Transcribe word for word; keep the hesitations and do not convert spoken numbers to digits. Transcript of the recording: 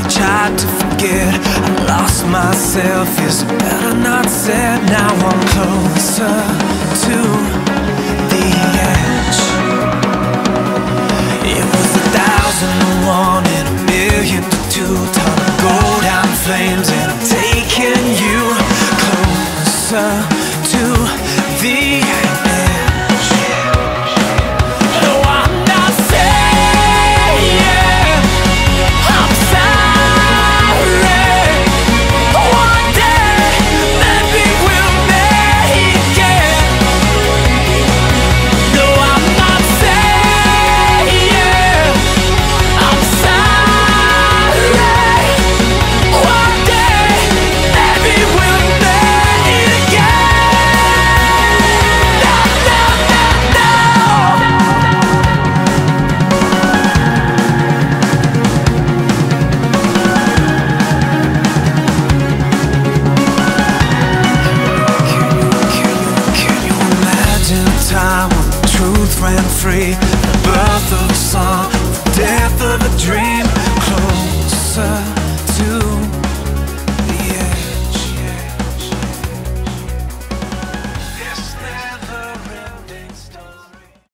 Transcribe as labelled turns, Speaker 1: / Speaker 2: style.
Speaker 1: tried to forget. I lost myself, is it better not said? Now I'm closer to the edge. It was a thousand to one in a million